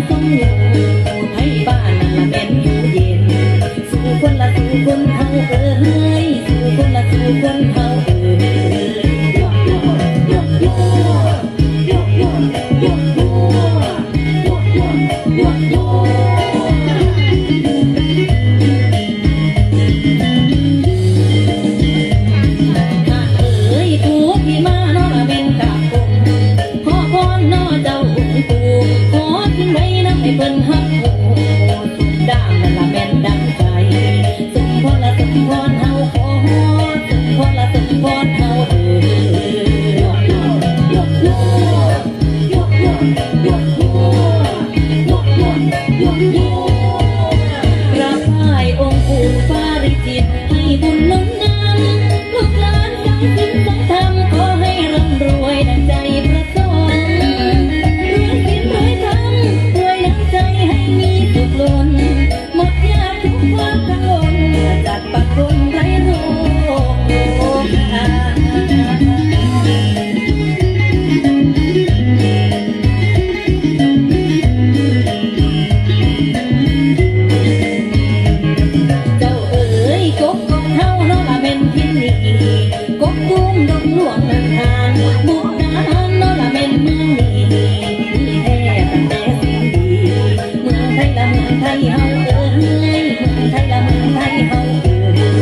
ทรงอยู่ให้บ้านนั่นละเป็นอยู่เย็นสู่คนละสู่คนเฮาเอ้ยสู่คนละสู่คนเฮาเอ้ยผู้ที่มาเนาะเป็นกาบงขอพรเนาะเจ้าองค์ปู่ขอขึ้นไว้นำให้เพิ่นฮักโอ้สุดดามนั่นละแม่นดังใจสมพรละสมพรเฮาขอสมพรละสมพรเฮากราบไหว้องค์ปู่ปาริจิตให้บุญหนุนนำลูกหลานฟังศีลฟังธรรมขอให้ร่ำรวยดังใจประสงค์รวยศีลรวยธรรมรวยดังใจให้มีสุขล้นหมดยากทุกความกังวลจัดปักคนไร้โรคเจ้าเอ๋ยกบของเฮาเนาะละเป็นที่นี่กบกุ้งดงหลวงนันทานบุกดาหารเนาะละเป็นเมืองนี้มีแท้ตั้งแต่สิ่งดีเมืองไทยละเมืองไทยเฮาเอ๋ยเมืองไทยละเมืองไทยเฮาเอ๋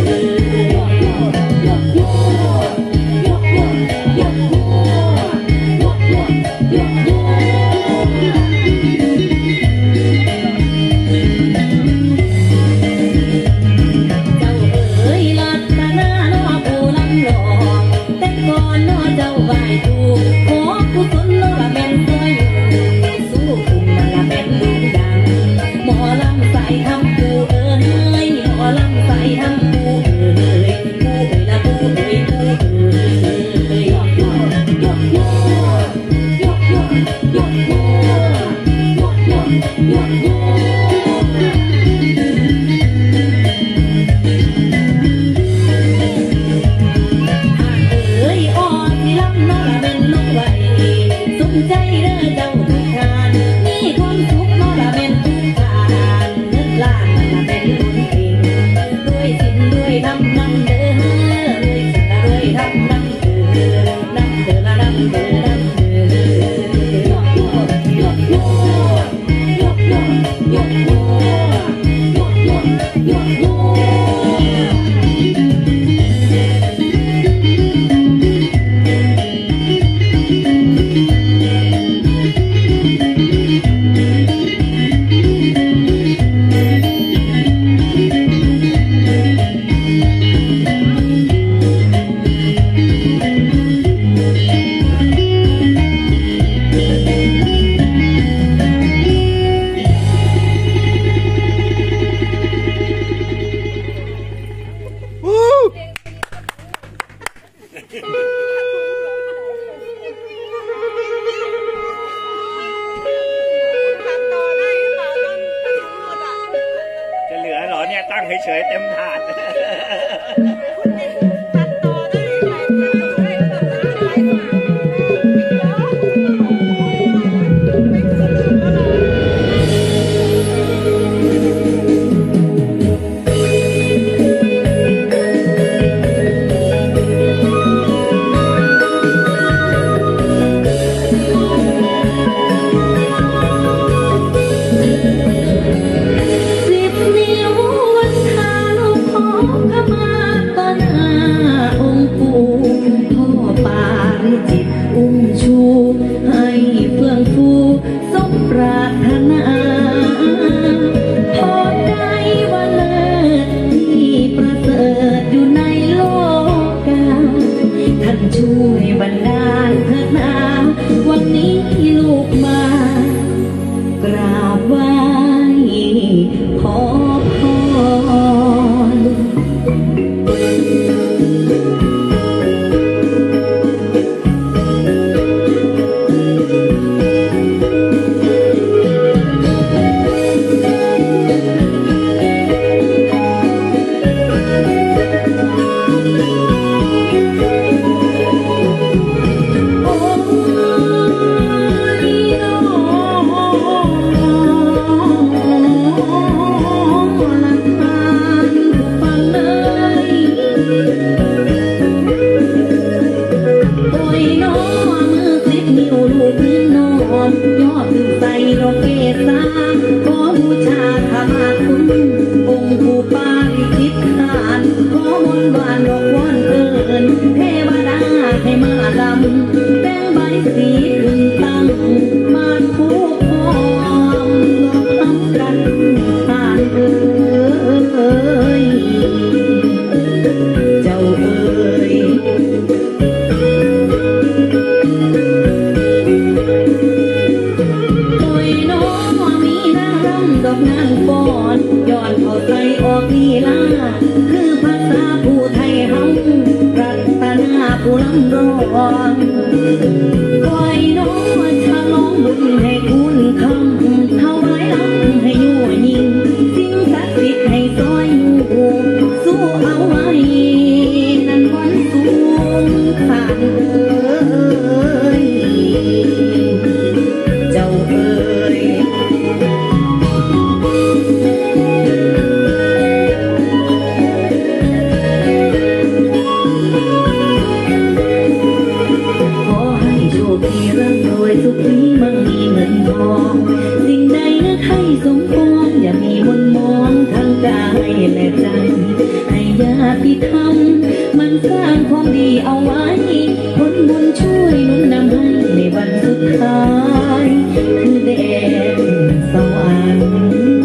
ยลัดตาหน้าเนาะผู้ลำหล่อแต่ก่อนเนาะเจ้าไหว้ถูกขอกุศลเนาะละแม่นเคยอยู่สู้คุณนั่นละแม่นลูกดังหมอลำใส่ทำผู้เอ๋ยหมอลำใส่ทำผู้เอ๋ยผู้เอ๋ยละผู้เอ๋ยผู้เอ๋ยเอ๋ยอ่อนที่ลำเนาะละเป็นลูกไหวสมใจเด้อเจ้าทุกทานมีความสุขเนาะละเป็นทุกทานเงินล้านนั่นละเป็นบุญเก่งด้วยศีลด้วยธรรมนำเด้อด้วยศีลด้วยธรรมนำเด้อนำเด้อละนำเด้อนำเด้อจะเหลือเหรอเนี่ยตั้งเฉยๆเต็มถาดโอ้เกศาขอบูชาขมาคุณองค์ผู้ปาริจิตทานขอมนต์วานดอกวอนเอิญเทวดาให้มาลำแต่งใบสีขึ้นตั้งมาคู่พร้อมดอกทำกันทานเอ่ยเจ้าเอ่ยดอกนางฟ้อนย้อนเข้าใจออกลีลาคือภาษาผู้ไทยเฮารัตนาผู้ลำร้องคอยน้องฉลองบุญให้คุณคำถวายลำให้ยั่วยิ่งสิ่งศักดิ์สิทธิ์ให้ซอยอยู่สู้เอาไว้นั่นวันสูงขาดเอ่ยเจ้าเอ่ยที่ร่ำรวยสุขีมั่งมีเงินทองสิ่งใดนึกให้สมปองอย่ามีมนมองทั้งกายและใจให้ญาติธรรมมันสร้างความดีเอาไว้ผลบุญช่วยหนุนนำให้ในวันสุดท้ายคือแดนสวรรค์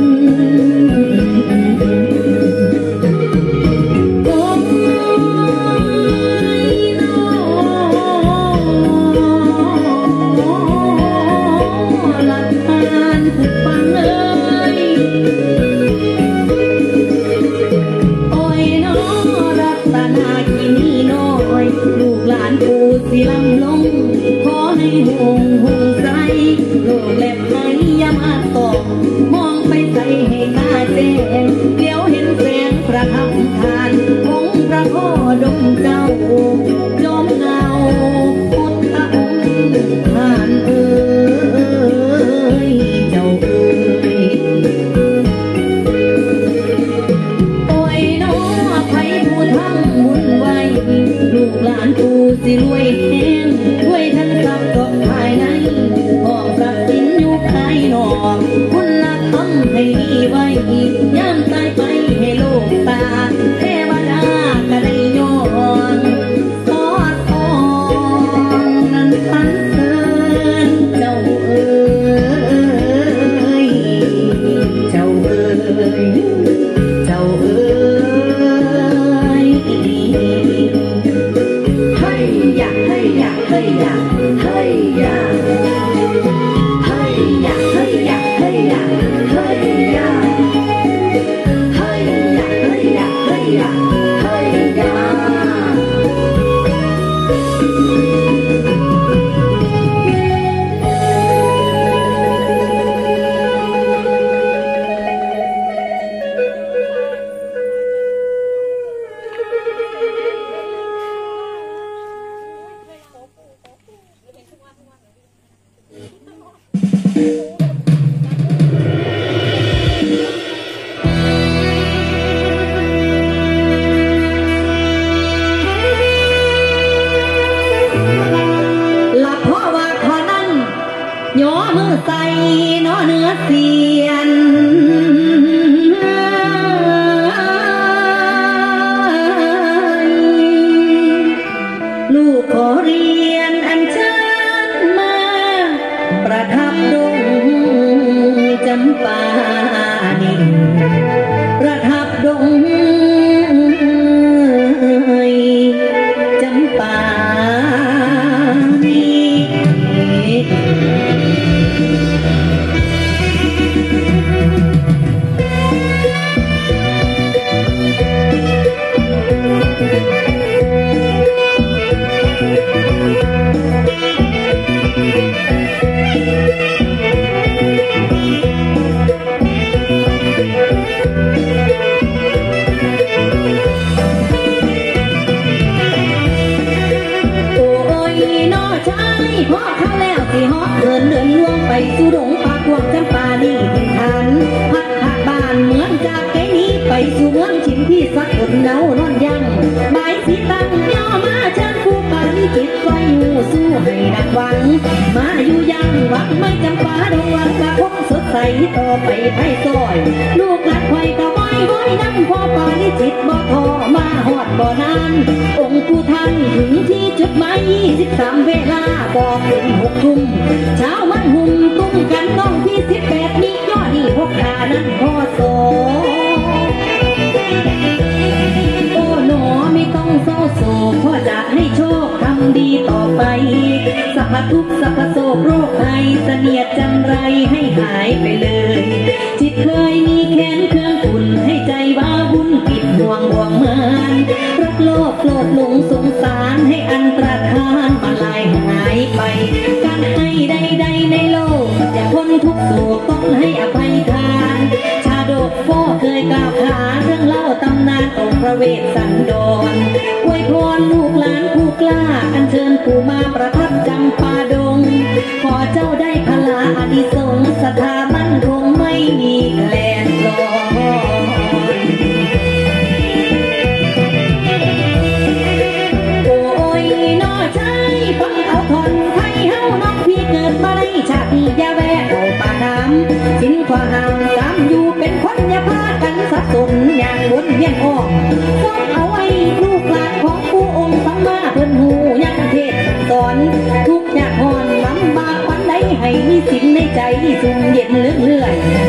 สิลำลงขอให้ห่วงห่วงใสโลกและภัยอย่ามาตกมองไปใส่ให้ตาแจ้งเดี๋ยวเห็นแสงประทับทานของพระพ่อดงเจ้าจอมเงาพุทธองค์ท่านเอ่ยเจ้าเอ่ยโอ้ยน้อไผผู้ทำบุญไว้ลูกหลานผู้สิรวยแห้งด้วยทั้งทรัพย์ก็ภายในห้องทรัพย์สินอยู่ภายนอกคุณละทำให้ดีไว้ย่ำตายไปให้โลกตาเทวดาก็ได้ย้อนสอดอ่อนนั้นพันเทินเจ้าเอ๋ยเจ้าเอ๋ยเจ้าเอ๋ยให้อยากให้อยากให้อยากให้อยากให้อยากให้อยากให้อยากให้อยากให้อยากให้อยากให้อยากให้อยากย่อมือใส่น้อเนื้อเสียนลูกขอเรียนอัญเชิญมาประทับดงจำปานินประทับดงจำปานิพอเข้าแล้วที่ฮอเดินล่วงไปสู่ดงปากวงจำปานี่เป็นฐานพักหักบ้านเหมือนจากไกลนี้ไปสู่เมืองชิมที่สักคนเนานอนยังใบสีตั้งย่อมาเชิญคู่ปาริจิตไว้อยู่สู้ให้ดักหวังมาอยู่ยังงหวังไม่จำปาดงหลังกะคงสดใสต่อไปไพ่ซอยลูกหลานคอยกะไว้ห้อยนั่งพอป่านิจิตบ่ทอมาหอดบ่นานองค์ผู้ท่านถึงที่จุดหมาย23 เวลาบอกถึง6 ทุ่มเช้ามันหุ่มตุ้มกันน้องพี่18มียอดนี่พกขานั้นพอโซโอ้หนอไม่ต้องเศร้าโศกพ่อจะให้โชคทำดีต่อไปสัพพทุกข์สัพพโศกโรคภัยเสนียดจันไรให้หายไปเลยจิตเคยมีแค้นเครื่องขุ่นให้ใจว้าวุ่นปิดห่วงห่วงเมินรักโลภโกรธหลงสงสารให้อันตรธานมาลายหายไปการให้ใดๆในโลกอย่าพ้นทุกโศกต้องให้อภัยทานชาดกพ่อเคยกล่าวขานเรื่องเล่าตำนานองค์พระเวสสันดรอวยพรลูกหลานผู้กล้าอัญเชิญปู่มาประทับจำปาดงขอเจ้าได้พลาอานิสงส์ศรัทธามั่นคงไม่มีแคลนคลอนโอ้ยน้อชายฟังเอาทนไทยเฮาน้องพี่เกิดมาในชาตินี้อย่าแวะเอาปากน้ำสิ้นความห่างกามอยู่เป็นคนอย่าพากันสับสนอย่างวนเวียนออกฟ้องเอาไว้ลูกหลานของผู้องค์สัมมาเพิ่นหูยังเทศสอนทุกยากหอนลำบากปันใดให้มีสิ่งในใจสุ่มเย็นเลื่อย